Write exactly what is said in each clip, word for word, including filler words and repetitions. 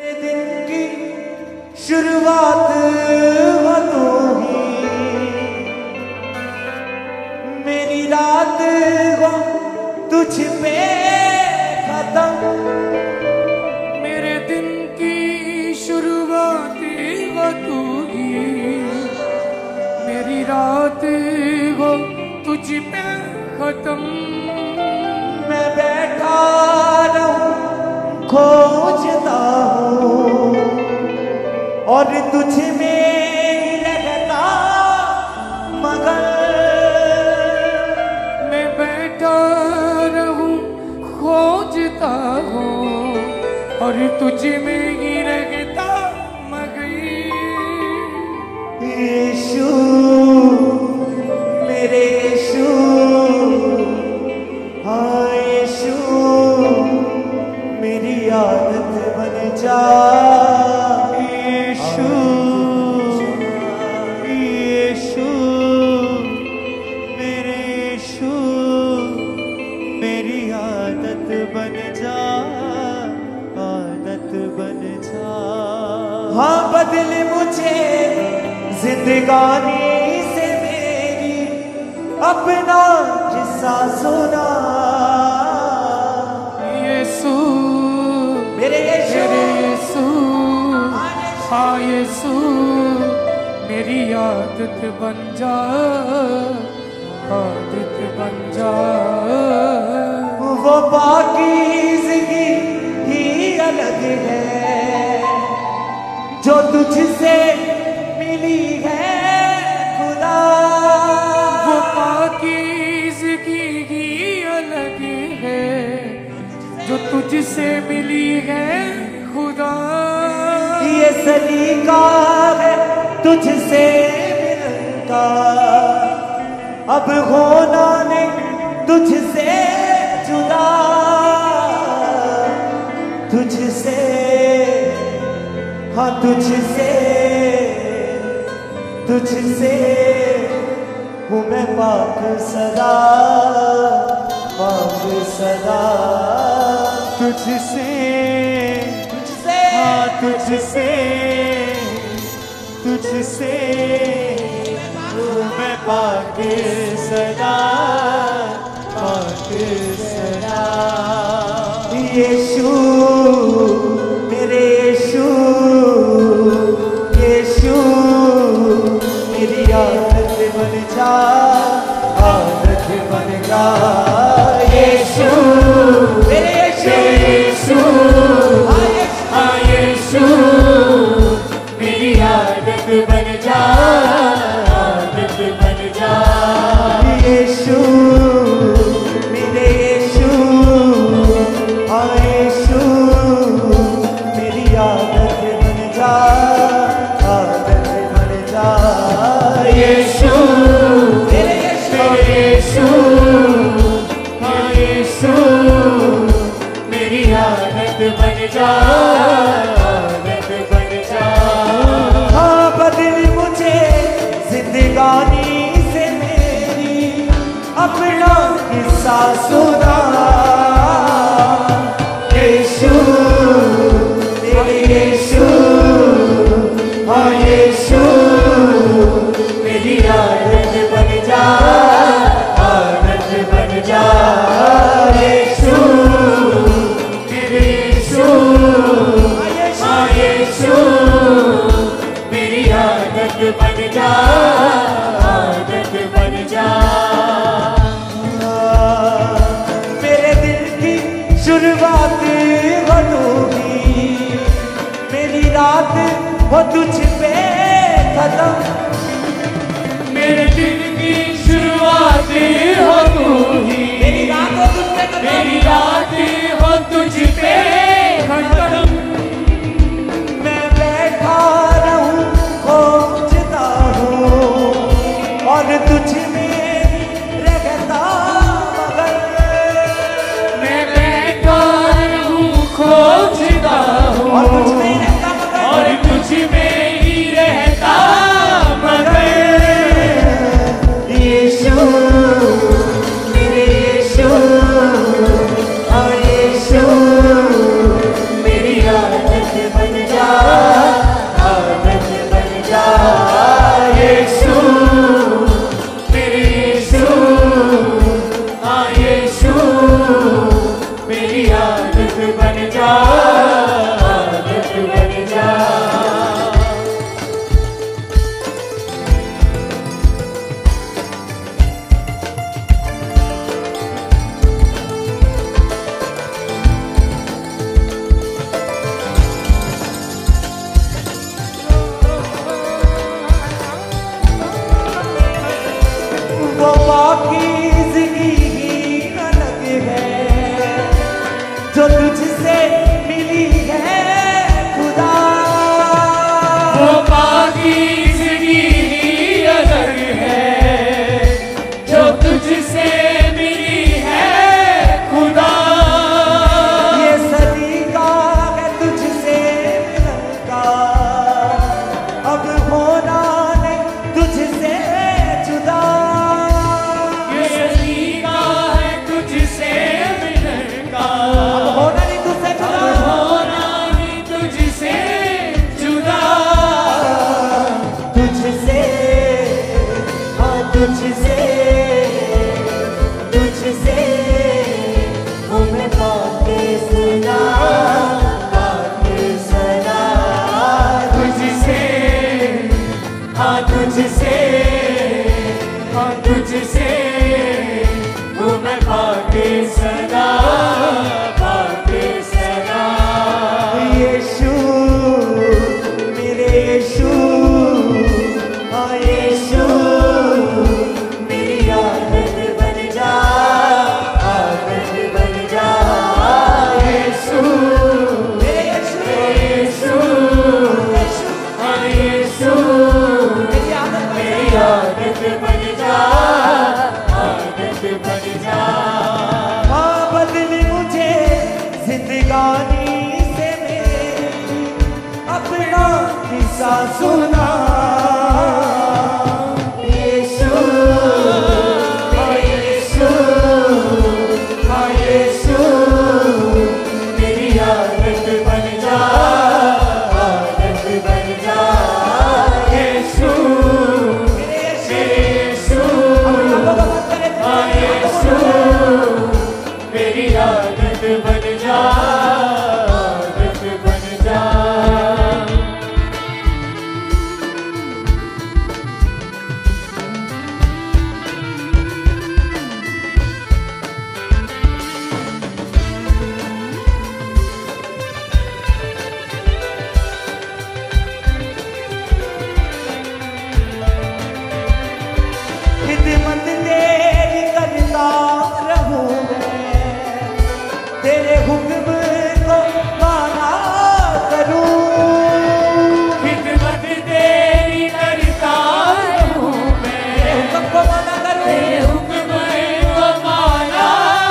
शुरुआत हो तू ही, मेरी रात हो तुझ पे खत्म। मेरे दिन की शुरुआत हो तू ही, मेरी रात हो तुझ पे खत्म। मैं बैठा रहूं खोजता हूँ और तुझ में रहता मगर। मैं बैठा रहूं खोजता हूँ और तुझ में ही रहता मगर। यीशु मेरे यीशु, हाँ यीशु मेरी आदत बन जा। यीशु यीशु मेरे यीशु मेरी आदत बन जा, आदत बन जा। हाँ बदल मुझे जिंदगानी से मेरी, अपना किस्सा सुना। यीशु मेरे यीशु, यीशु हाँ यीशु मेरी आदत बन जा, आदत बन जा। वो पाकीज़गी ही अलग है जो तुझसे मिली है खुदा। वो पाकीज़गी ही अलग है जो तुझसे मिली है खुदा। ये सलीका है तुझसे मिलता, अब होना नहीं तुझसे जुदा। तुझसे हाँ तुझसे, तुझसे हूँ मैं पाक सदा, पाक सदा। तुझसे तुझसे हाँ तुझसे, तुझसे हूँ मैं पाक सदा, पाक सदा। यीशु मेरे यीशु, यीशु मेरी आदत बन जा, आदत बन जा। यीशु मेरे यीशु, हाँ यीशु मेरी आदत बन जा, आदत बन जा। यीशु मेरे यीशु, हाँ यीशु मेरी आदत बन जा, आदत बन जा। यीशु मेरे यीशु, हाँ यीशु मेरी आदत बन जा, आदत बन जा। हाँ बदल मुझे जिंदगानी से मेरी, अपना किस्सा सुना। यीशु मेरे यीशु, हाँ यीशु मेरी आदत बन जा, आदत बन जा। यीशु मेरे यीशु, हाँ यीशु मेरी आदत बन जा, आदत बन जा। मेरे दिल की शुरुआत हो तू ही, मेरी रात हो तुझ पे खत्म। मेरे दिन की शुरुआत हो तू ही, मेरी रात हो तुझ पे खत्म। मेरी रात हो तुझ पे खत्म। मैं बैठा रहूं खोजता हूँ बन जा, आदत बन जा। यीशु मेरे यीशु, हाँ यीशु मेरी आदत बन जा, आदत बन जा। वो पाकीज़गी ही अलग है जो तुझसे मिली है खुदा। वो पाकीज़गी ही अलग है जो तुझसे मिली है खुदा। ये सलीका है तुझसे मिलन का, अब होना नहीं तुझसे जुदा। ये सलीका है तुझसे मिलन का, अब होना नहीं तुझसे जुदा, होना नहीं तुझसे जुदा। तुझसे, हाँ तुझसे, तुझसे हूँ मैं बातें सुना, बातें सुना। तुझसे, हाँ तुझसे, हाँ तुझसे हूँ मैं पाके सदा, पाके सदा। यीशु मेरे यीशु, हाँ यीशु मेरी आदत बन जा, आदत बन जा। यीशु मेरे यीशु, यीशु, यीशु हाँ यीशु मेरी आदत मेरी आदत बन जा, आदत बन जा। हाँ बदली मुझे जिंदगानी से मेरी, अपना किस्सा सुना। यीशु हाँ यीशु, हाँ यीशु मेरी आदत बन जा, आदत बन जा। यीशु, यीशु, हाँ यीशु मेरी आदत बन जा, आदत बन जा। खिदमत तेरी करता रहूं मैं, तेरे हुक्म को माना करूं। खिदमत तेरी करता रहूं मैं, हुक्म को माना करूं, तेरे हुक्म को माना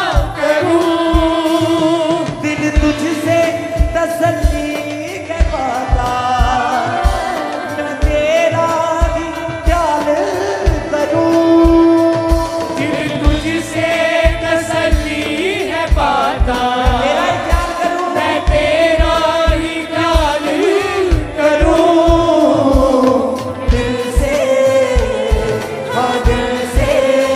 करूं। दिल तुझसे तसल्ली के पाता, मैं तेरा ही ख्याल करूं। दिल तुझसे तसल्ली है पाता, तेरा ही ख्याल करूं, मैं तेरा ही ख्याल करूं। दिल से, हाँ दिल से,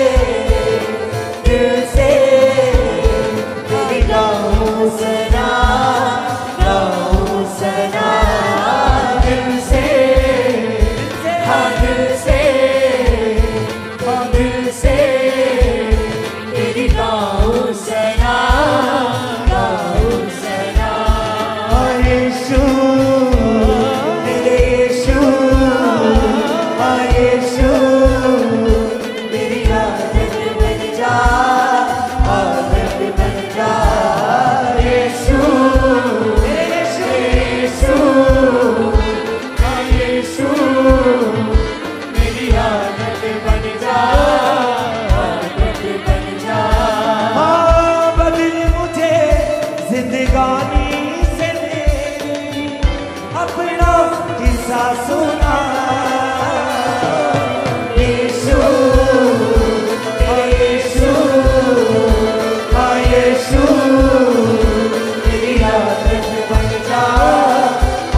दिल से तेरी गाऊं सना, गाऊं सना। दिल से, हाँ दिल से, हाँ दिल से तेरी गाऊं सना, गाऊं सना। हाँ यीशु मेरे यीशु, हाँ यीशु मेरी आदत बन जा, आदत बन जा। यीशु, मेरे यीशु, यीशु, हाँ यीशु मेरी आदत बन जा, आदत बन जा। हाँ बदल मुझे जिंदगानी से मेरी, अपना किस्सा सुना। यीशु हाँ यीशु, हाँ यीशु मेरी आदत बन जा,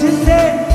मुझसे